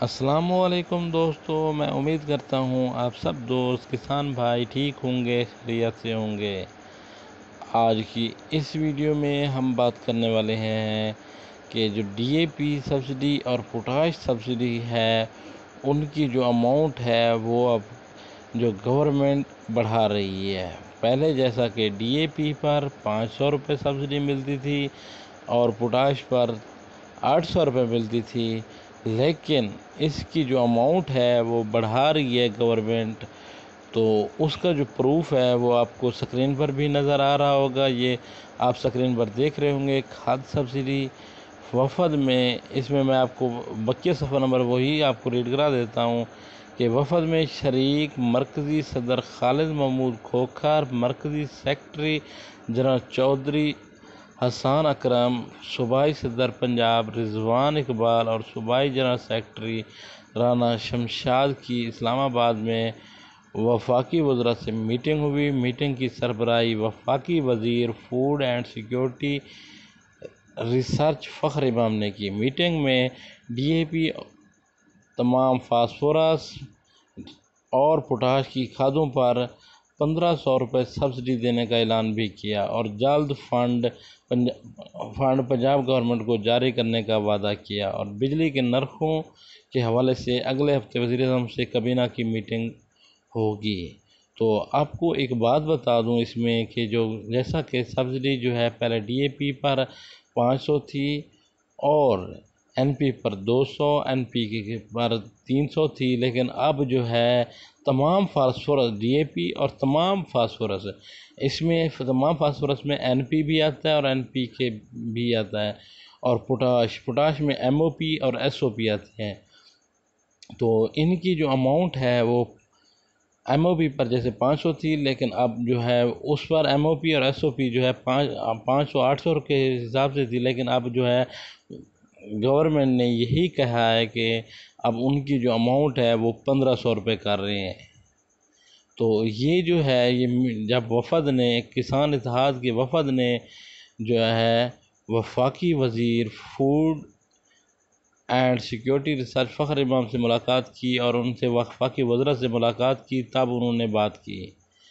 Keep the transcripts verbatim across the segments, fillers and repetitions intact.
السلام علیکم دوستو، میں امید کرتا ہوں آپ سب دوست کسان بھائی ٹھیک ہوں گے، خیریت سے ہوں گے۔ آج کی اس ویڈیو میں ہم بات کرنے والے ہیں کہ جو ڈی اے پی سبسڈی اور پوٹاش سبسڈی ہے ان کی جو اماؤنٹ ہے وہ اب جو گورنمنٹ بڑھا رہی ہے۔ پہلے جیسا کہ ڈی اے پی پر پانچ سو روپے سبسڈی ملتی تھی اور پوٹاش پر آٹھ سو روپے ملتی تھی، لیکن اس کی جو اماؤنٹ ہے وہ بڑھا رہی ہے گورنمنٹ۔ تو اس کا جو پروف ہے وہ آپ کو سکرین پر بھی نظر آ رہا ہوگا، یہ آپ سکرین پر دیکھ رہے ہوں گے۔ کھاد سبسڈی وفد میں، اس میں میں آپ کو بقیہ صفحہ نمبر وہی آپ کو ریڈ کرا دیتا ہوں کہ وفد میں شریک مرکزی صدر خالد محمود کھوکھر، مرکزی سیکرٹری جنرل چودھری حسان اکرم، صوبائی صدر پنجاب رضوان اقبال اور صوبائی جنرل سیکرٹری رانا شمشاد کی اسلام آباد میں وفاقی وزراء سے میٹنگ ہوئی۔ میٹنگ کی سربراہی وفاقی وزیر فوڈ اینڈ سیکیورٹی ریسرچ فخر امام نے کی۔ میٹنگ میں ڈی اے پی، تمام فاسفورس اور پوٹاش کی کھادوں پر پندرہ سو روپے سبسڈی دینے کا اعلان بھی کیا اور جلد فنڈ فنڈ پنجاب گورنمنٹ کو جاری کرنے کا وعدہ کیا۔ اور بجلی کے نرخوں کے حوالے سے اگلے ہفتے وزیر اعظم سے کابینہ کی میٹنگ ہوگی۔ تو آپ کو ایک بات بتا دوں اس میں کہ جو جیسا کہ سبسڈی جو ہے پہلے ڈی اے پی پر پانچ سو تھی اور این پی پر دو سو، این پی کے پر تین سو تھی، لیکن اب جو ہے تمام فاسفورس ڈی اے پی اور تمام فاسفورس، اس میں تمام فاسفورس میں این پی بھی آتا ہے اور این پی کے بھی آتا ہے، اور پوٹاش پوٹاش میں ایم او پی اور ایس او پی آتے ہیں۔ تو ان کی جو اماؤنٹ ہے وہ ایم او پی پر جیسے پانچ سو تھی، لیکن اب جو ہے اس پر ایم او پی اور ایس او پی جو ہے پانچ پانچ سو آٹھ سو کے حساب سے تھی، لیکن اب جو ہے گورنمنٹ نے یہی کہا ہے کہ اب ان کی جو اماؤنٹ ہے وہ پندرہ سو روپے کر رہے ہیں۔ تو یہ جو ہے یہ جب وفد نے، کسان اتحاد کے وفد نے جو ہے وفاقی وزیر فوڈ اینڈ سیکیورٹی ریسرچ فخر امام سے ملاقات کی اور ان سے وفاقی وزراء سے ملاقات کی، تب انہوں نے بات کی۔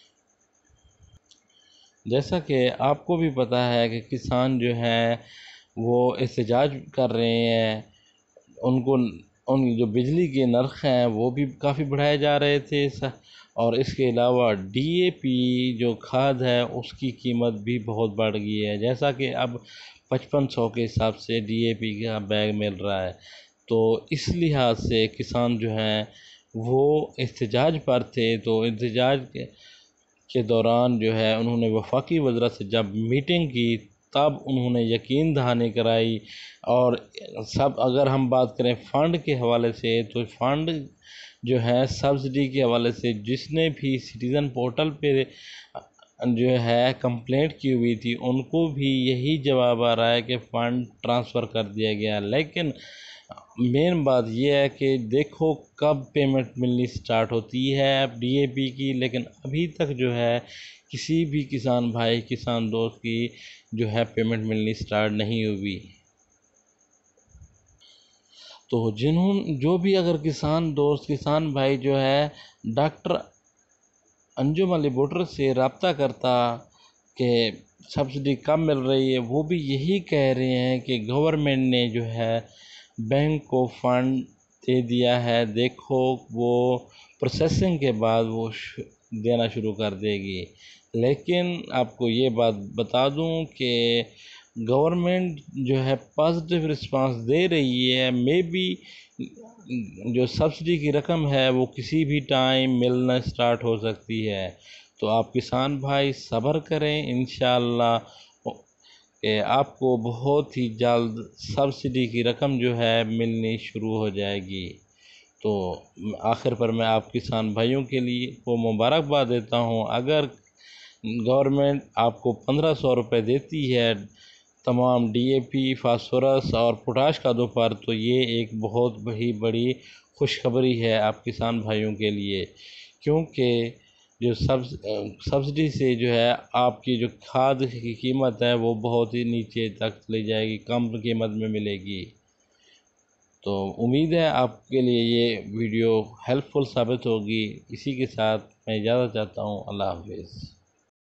جیسا کہ آپ کو بھی پتہ ہے کہ کسان جو ہیں وہ احتجاج کر رہے ہیں، ان کو ان جو بجلی کے نرخ ہیں وہ بھی کافی بڑھائے جا رہے تھے، اور اس کے علاوہ ڈی اے پی جو کھاد ہے اس کی قیمت بھی بہت بڑھ گئی ہے، جیسا کہ اب پچپن سو کے حساب سے ڈی اے پی کا بیگ مل رہا ہے۔ تو اس لحاظ سے کسان جو ہیں وہ احتجاج پر تھے، تو احتجاج کے کے دوران جو ہے انہوں نے وفاقی وزراء سے جب میٹنگ کی تب انہوں نے یقین دہانی کرائی۔ اور سب اگر ہم بات کریں فنڈ کے حوالے سے، تو فنڈ جو ہے سبسڈی کے حوالے سے جس نے بھی سٹیزن پورٹل پہ جو ہے کمپلینٹ کی ہوئی تھی ان کو بھی یہی جواب آ رہا ہے کہ فنڈ ٹرانسفر کر دیا گیا، لیکن مین بات یہ ہے کہ دیکھو کب پیمنٹ ملنی سٹارٹ ہوتی ہے ڈی اے پی کی، لیکن ابھی تک جو ہے کسی بھی کسان بھائی، کسان دوست کی جو ہے پیمنٹ ملنی سٹارٹ نہیں ہوئی۔ تو جنہوں جو بھی اگر کسان دوست، کسان بھائی جو ہے ڈاکٹر انجم علی بوٹر سے رابطہ کرتا کہ سبسڈی کب مل رہی ہے، وہ بھی یہی کہہ رہے ہیں کہ گورنمنٹ نے جو ہے بینک کو فنڈ دے دیا ہے، دیکھو وہ پروسیسنگ کے بعد وہ دینا شروع کر دے گی۔ لیکن آپ کو یہ بات بتا دوں کہ گورنمنٹ جو ہے پازیٹیو رسپانس دے رہی ہے، مے بی جو سبسڈی کی رقم ہے وہ کسی بھی ٹائم ملنا سٹارٹ ہو سکتی ہے۔ تو آپ کسان بھائی صبر کریں، انشاءاللہ کہ آپ کو بہت ہی جلد سبسڈی کی رقم جو ہے ملنی شروع ہو جائے گی۔ تو آخر پر میں آپ کسان بھائیوں کے لیے کو مبارکباد دیتا ہوں، اگر گورنمنٹ آپ کو پندرہ سو روپے دیتی ہے تمام ڈی اے پی، فاسفورس اور پوٹاش کھادوں پر، تو یہ ایک بہت بڑی بڑی خوشخبری ہے آپ کسان بھائیوں کے لیے، کیونکہ جو سبسڈی سے جو ہے آپ کی جو کھاد کی قیمت ہے وہ بہت ہی نیچے تک چلی جائے گی، کم قیمت میں ملے گی۔ تو امید ہے آپ کے لیے یہ ویڈیو ہیلپ فل ثابت ہوگی۔ اسی کے ساتھ میں اجازت چاہتا ہوں۔ اللہ حافظ۔